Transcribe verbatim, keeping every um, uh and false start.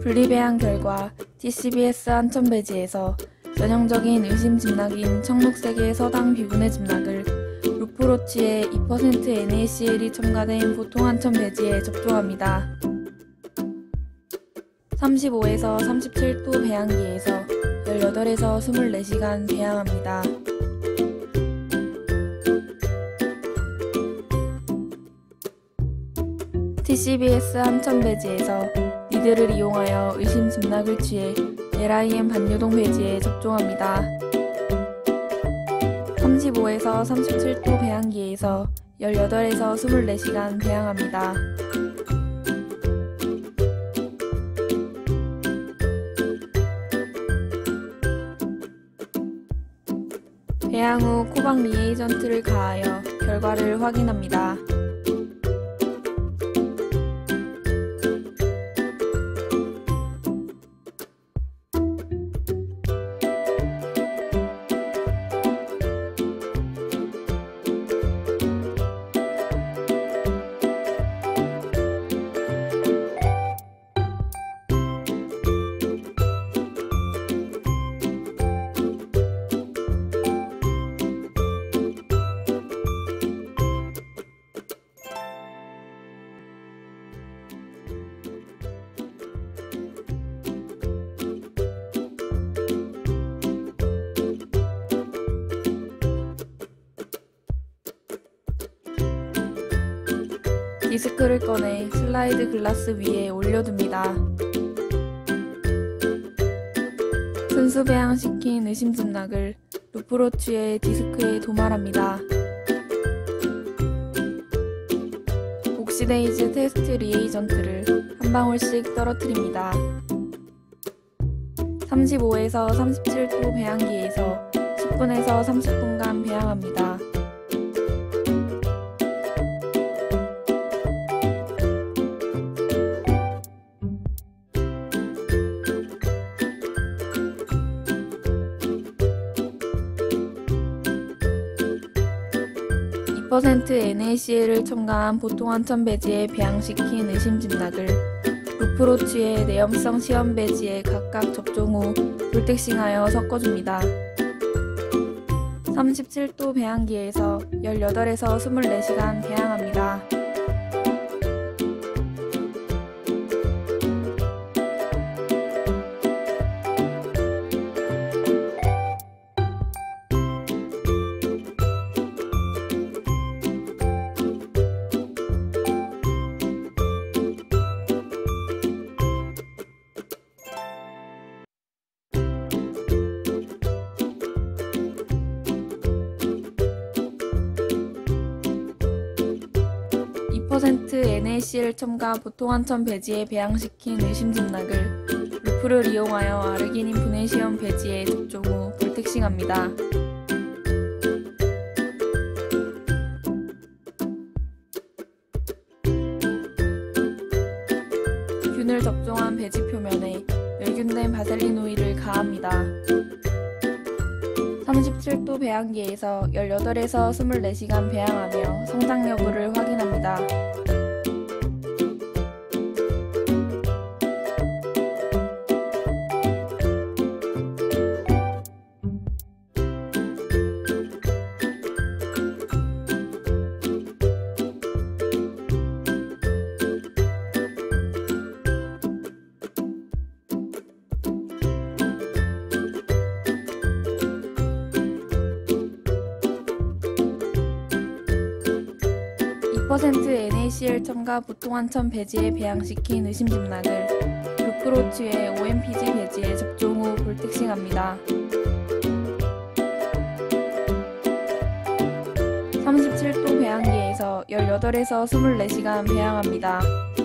분리배양 결과 티씨비에스 한천배지에서 전형적인 의심 집락인 청록색의 서당 비분해 집락을 루프로치의 이 퍼센트 엔에이씨엘이 첨가된 보통 한천배지에 접종합니다. 삼십오에서 삼십칠 도 배양기에서 열여덟에서 이십사 시간 배양합니다. 티씨비에스 한천배지에서 니들을 이용하여 의심 집락을 취해 엘아이엠 반유동 배지에 접종합니다. 삼십오에서 삼십칠 도 배양기에서 열여덟에서 이십사 시간 배양합니다. 배양 후 코박 리에이전트를 가하여 결과를 확인합니다. 디스크를 꺼내 슬라이드 글라스 위에 올려둡니다. 순수 배양시킨 의심 집락을 루프로치의 디스크에 도말합니다. 옥시데이즈 테스트 리에이전트를 한 방울씩 떨어뜨립니다. 삼십오에서 삼십칠 도 배양기에서 십 분에서 삼십 분간 배양합니다. 이 퍼센트 엔에이씨엘을 첨가한 보통 한천배지에 배양시킨 의심 집락을 루프로치의 내염성 시험 배지에 각각 접종 후 불택싱하여 섞어줍니다. 삼십칠 도 배양기에서 열여덟에서 이십사 시간 배양합니다. 이 퍼센트 엔에이씨엘 첨가 보통 한천 배지에 배양시킨 의심 집락을 루프를 이용하여 아르기닌 분해 시험 배지에 접종 후 불택싱합니다. 균을 접종한 배지 표면에 멸균된 바셀린 오일을 가합니다. 삼십칠 도 배양기에서 열여덟에서 이십사 시간 배양하며 성장 여부를 확인합니다. 이 퍼센트 엔에이씨엘 첨가 보통 한천 배지에 배양시킨 의심 집락을 루프로치의 오엠피지 배지에 접종 후 불택싱합니다. 삼십칠 도 배양기에서 열여덟에서 이십사 시간 배양합니다.